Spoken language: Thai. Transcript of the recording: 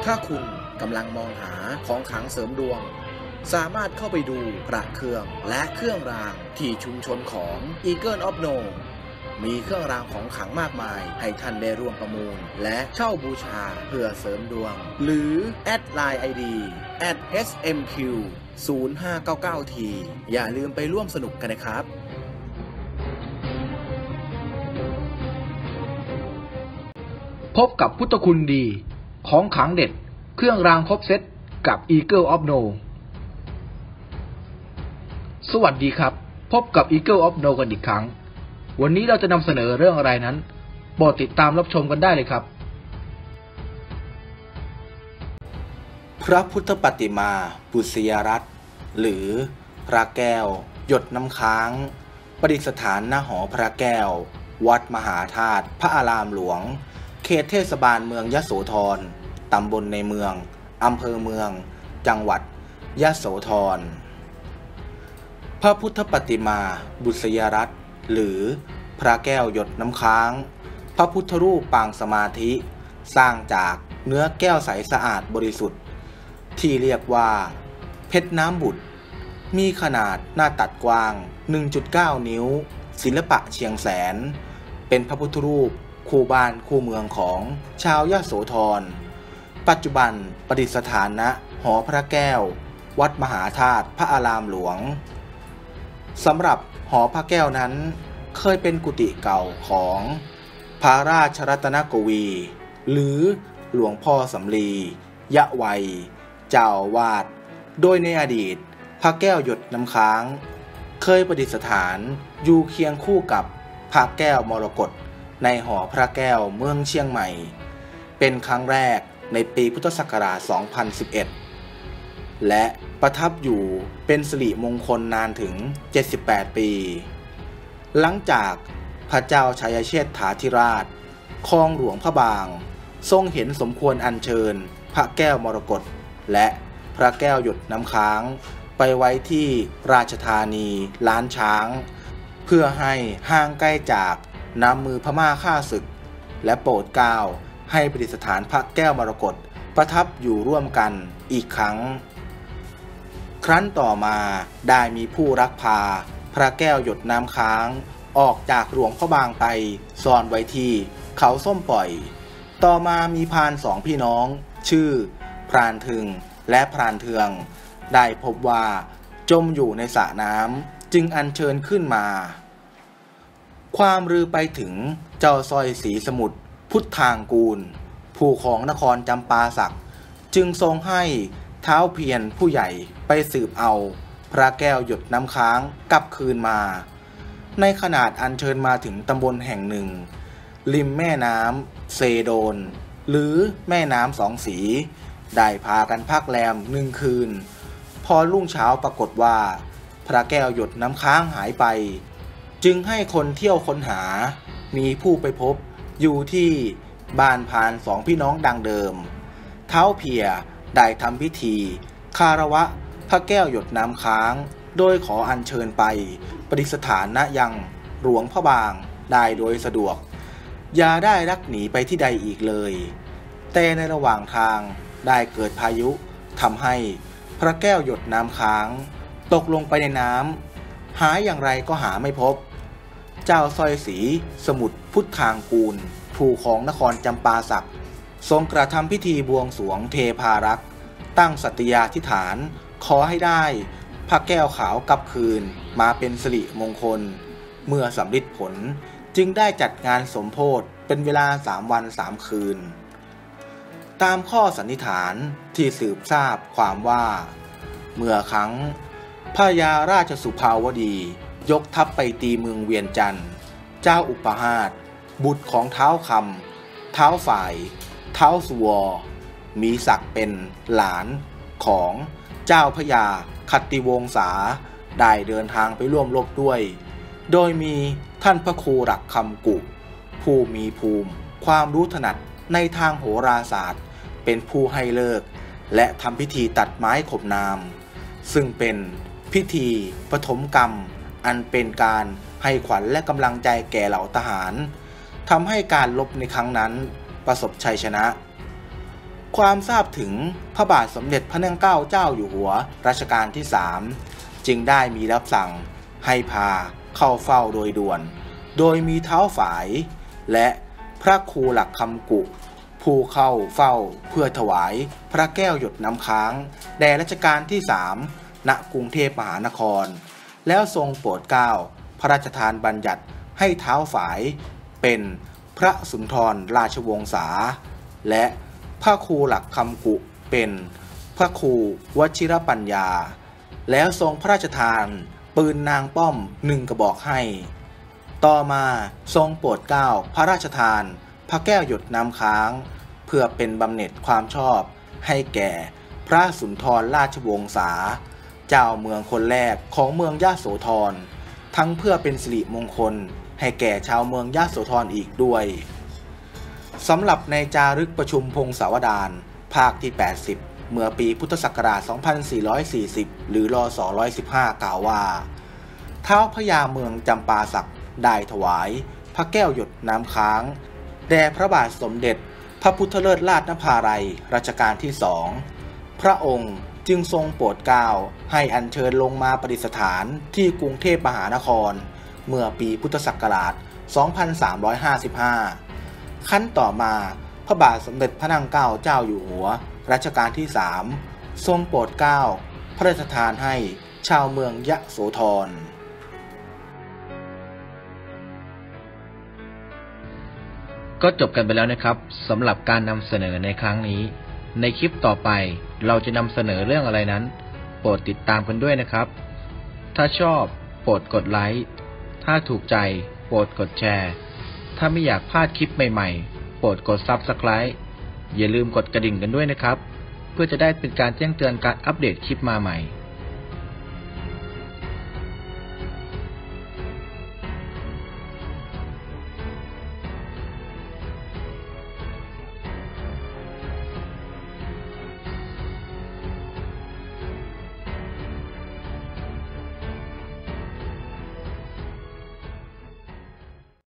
ถ้าคุณกำลังมองหาของขลังเสริมดวงสามารถเข้าไปดูพระเครื่องและเครื่องรางที่ชุมชนของ Eagle of No มีเครื่องรางของขลังมากมายให้ท่านได้ร่วมประมูลและเช่าบูชาเพื่อเสริมดวงหรือแอดไลน์ ID @smq 0599T อย่าลืมไปร่วมสนุกกันนะครับพบกับพุทธคุณดีของขลังเด็ดเครื่องรางครบเซตกับ Eagle of No สวัสดีครับพบกับ Eagle of No กันอีกครั้งวันนี้เราจะนำเสนอเรื่องอะไรนั้นโปรดติดตามรับชมกันได้เลยครับพระพุทธปฏิมาบุษยรัตน์หรือพระแก้วหยดน้ำค้างประดิษฐานณหอพระแก้ววัดมหาธาตุพระอารามหลวงเขตเทศบาลเมืองยโสธรตำบลในเมืองอำเภอเมืองจังหวัดยโสธรพระพุทธปฏิมาบุษยรัตน์หรือพระแก้วหยดน้ำค้างพระพุทธรูปปางสมาธิสร้างจากเนื้อแก้วใสสะอาดบริสุทธิ์ที่เรียกว่าเพชรน้ำบุตรมีขนาดหน้าตัดกว้าง 1.9 นิ้วศิลปะเชียงแสนเป็นพระพุทธรูปคู่บ้านคู่เมืองของชาวยโสธรปัจจุบันประดิษฐานณหอพระแก้ววัดมหาธาตุพระอารามหลวงสำหรับหอพระแก้วนั้นเคยเป็นกุฏิเก่าของพระราชรัตนโกวีหรือหลวงพ่อสำลียะไวยเจ้าอาวาสโดยในอดีตพระแก้วหยดน้ำค้างเคยประดิษฐานอยู่เคียงคู่กับพระแก้วมรกตในหอพระแก้วเมืองเชียงใหม่เป็นครั้งแรกในปีพุทธศักราช 2011 และประทับอยู่เป็นสิริมงคลนานถึง 78 ปี หลังจากพระเจ้าชัยเชษฐาธิราชครองหลวงพระบางทรงเห็นสมควรอัญเชิญพระแก้วมรกตและพระแก้วหยดน้ำค้างไปไว้ที่ราชธานีล้านช้างเพื่อให้ห่างไกลจากน้ำมือพม่าฆ่าศึกและโปรดเกล้าให้ประดิษฐานพระแก้วมรกตประทับอยู่ร่วมกันอีกครั้งครั้นต่อมาได้มีผู้รักพาพระแก้วหยดน้ำค้างออกจากหลวงพระบางไปซ่อนไว้ที่เขาส้มปล่อยต่อมามีพรานสองพี่น้องชื่อพรานถึงและพรานเทืองได้พบว่าจมอยู่ในสระน้ำจึงอัญเชิญขึ้นมาความลือไปถึงเจ้าสร้อยศรีสมุทรพุทธางกูลผู้ของนครจำปาสักจึงทรงให้ท้าวเพียรผู้ใหญ่ไปสืบเอาพระแก้วหยดน้ำค้างกลับคืนมาในขนาดอัญเชิญมาถึงตำบลแห่งหนึ่งริมแม่น้ำเซโดนหรือแม่น้ำสองสีได้พากันพักแรม1 คืนพอรุ่งเช้าปรากฏว่าพระแก้วหยดน้ำค้างหายไปจึงให้คนเที่ยวค้นหามีผู้ไปพบอยู่ที่บ้านพานสองพี่น้องดังเดิมท้าวเพียได้ทำพิธีคารวะพระแก้วหยดน้ำค้างโดยขออัญเชิญไปประดิษฐานณยังหลวงพระบางได้โดยสะดวกอย่าได้ลักหนีไปที่ใดอีกเลยแต่ในระหว่างทางได้เกิดพายุทำให้พระแก้วหยดน้ำค้างตกลงไปในน้ำหาอย่างไรก็หาไม่พบเจ้าสร้อยศรีสมุทรพุทธางกูลผู้ของนครจำปาสักทรงกระทำพิธีบวงสรวงเทพารักษ์ตั้งสัตยาธิษฐานขอให้ได้พระแก้วขาวกลับคืนมาเป็นสิริมงคลเมื่อสำฤทธิ์ผลจึงได้จัดงานสมโภชเป็นเวลา3 วัน 3 คืนตามข้อสันนิษฐานที่สืบทราบความว่าเมื่อครั้งพระยาราชสุภาวดียกทัพไปตีเมืองเวียงจันทร์เจ้าอุปหาสบุตรของท้าวคำท้าวฝ่ายท้าวสุวรมีศักดิ์เป็นหลานของเจ้าพระยาคัตติวงศาได้เดินทางไปร่วมรบด้วยโดยมีท่านพระครูหลักคำกุผู้มีภูมิความรู้ถนัดในทางโหราศาสตร์เป็นผู้ให้เลิกและทำพิธีตัดไม้ขบนามซึ่งเป็นพิธีปฐมกรรมอันเป็นการให้ขวัญและกำลังใจแก่เหล่าทหารทำให้การรบในครั้งนั้นประสบชัยชนะความทราบถึงพระบาทสมเด็จพระนางเกล้าเจ้าอยู่หัวรัชกาลที่3จึงได้มีรับสั่งให้พาเข้าเฝ้าโดยด่วนโดยมีเท้าฝายและพระครูหลักคำกุผู้เข้าเฝ้าเพื่อถวายพระแก้วหยดน้ำค้างแด่รัชกาลที่3ณกรุงเทพมหานครแล้วทรงโปรดเกล้าพระราชทานบัญญัติให้เท้าฝายเป็นพระสุนทรราชวงศาและพระครูหลักคำกุเป็นพระครูวชิรปัญญาแล้วทรงพระราชทานปืนนางป้อม1 กระบอกให้ต่อมาทรงโปรดเกล้าพระราชทานพระแก้วหยดน้ำค้างเพื่อเป็นบำเหน็จความชอบให้แก่พระสุนทรราชวงศาเจ้าเมืองคนแรกของเมืองยโสธรทั้งเพื่อเป็นสิริมงคลให้แก่ชาวเมืองยโสธรอีกด้วยสำหรับในจารึกประชุมพงศาวดารภาคที่80เมื่อปีพุทธศักราช 2440 หรือรศ 115 กล่าวว่าท้าวพญาเมืองจำปาสักได้ถวายพระแก้วหยดน้ำค้างแด่พระบาทสมเด็จพระพุทธเลิศราชนภาลัยรัชกาลที่2พระองค์จึงทรงโปรดเกล้าให้อัญเชิญลงมาประดิษฐานที่กรุงเทพมหานครเมื่อปีพุทธศักราช 2355 ขั้นต่อมาพระบาทสมเด็จพระนางเกล้าเจ้าอยู่หัวรัชกาลที่3ทรงโปรดเกล้าพระราชทานให้ชาวเมืองยโสธรก็จบกันไปแล้วนะครับสำหรับการนำเสนอในครั้งนี้ในคลิปต่อไปเราจะนำเสนอเรื่องอะไรนั้นโปรดติดตามกันด้วยนะครับถ้าชอบโปรดกดไลค์ถ้าถูกใจโปรดกดแชร์ถ้าไม่อยากพลาดคลิปใหม่ๆโปรดกด Subscribe อย่าลืมกดกระดิ่งกันด้วยนะครับเพื่อจะได้เป็นการแจ้งเตือนการอัปเดตคลิปมาใหม่